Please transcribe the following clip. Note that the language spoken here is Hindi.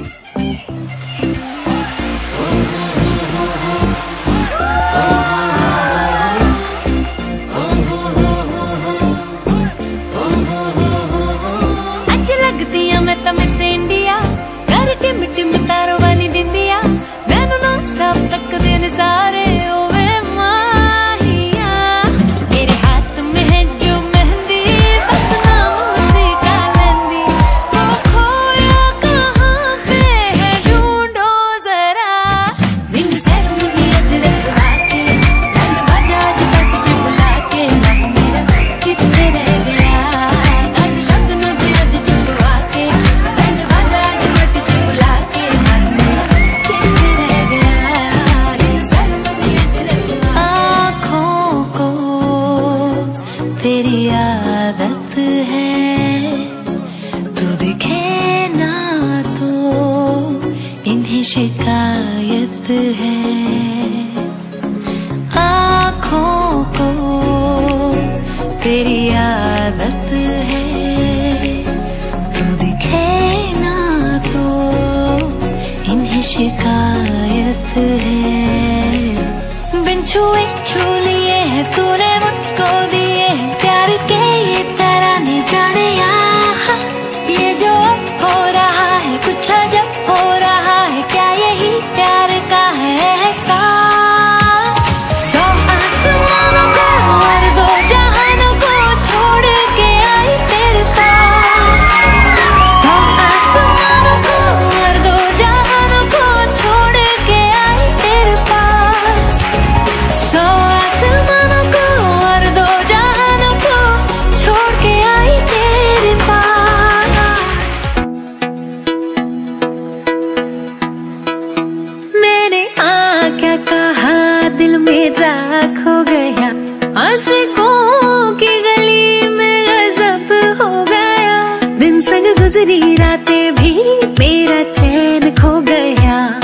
तेरी आदत है, तू दिखे ना तो इन्हें शिकायत है। आँखों को तेरी आदत है, तू दिखे ना तो इन्हें शिकायत है। बिन छुए छू लिए है तूने मुझको दिए प्यार के ये तराने जाने यहाँ। ये जो हो रहा है कुछ अजब हो रहा है, क्या यही प्यार का है एहसास। दो आसमानों को और दो जहानों को छोड़ के आई तेरे पास। दो आसमानों को और दो जहानों को छोड़ के आई तेरे पास। दो आसमानों को और दो जहानों को छोड़ के आई तेरे पास। मैंने क्या कहा, दिल मेरा खो गया, आशिकों की गली में गजब हो गया। दिन संग गुजरी रातें भी मेरा चैन खो गया।